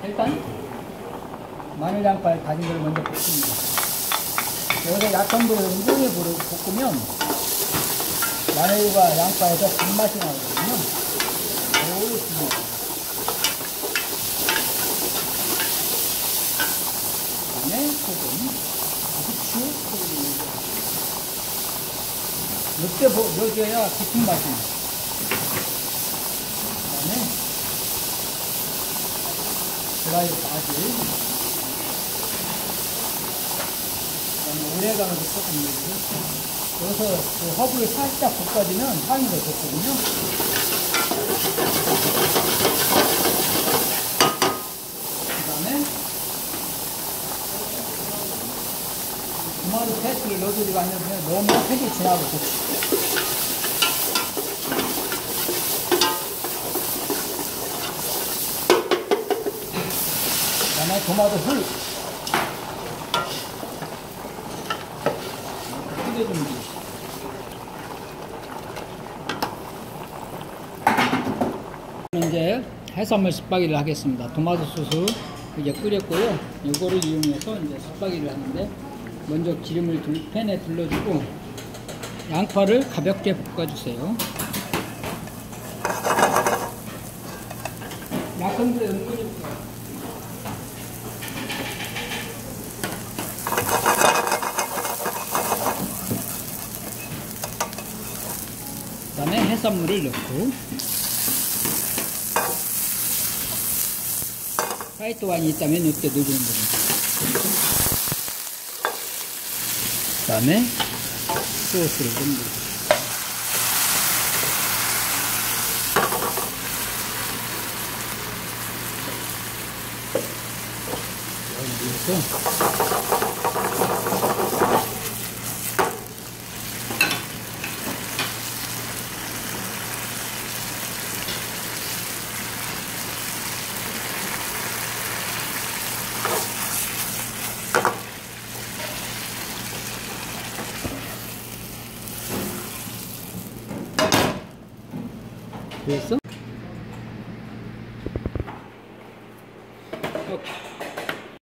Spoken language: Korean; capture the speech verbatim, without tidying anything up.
일단 마늘 양파 다진 걸 먼저 볶습니다. 여기서 약한 불을 운동에 불을 볶으면 마늘과 양파에서 단맛이 나거든요. 오, 중요해요. 그다음에 소금, 후추, 소금을 넣어요. 이때 넣어줘야 깊은 맛이 나요. 그다음에 드라이 바질, 그다음에 오레가노도 조금 넣고. 여기서 그 허브를 살짝 볶아주면 향이 더 좋거든요. 그 다음에 토마토 페이스트를 넣어주지 않으면 너무 색이 진하고 좋죠. 그 다음에 토마토 hul 끓여줍니다. 이제 해산물 스파게티를 하겠습니다. 토마토 소스 이제 끓였고요. 이거를 이용해서 이제 스파게티를 하는데, 먼저 기름을 둘, 팬에 둘러주고 양파를 가볍게 볶아주세요. 약한 불에 끓여주세요. 그 다음에 해산물을 넣고, 화이트 와인이 있다면 이때 넣어주는 겁니다. 그 다음에 소스를 넣습니다. 여기서 됐어?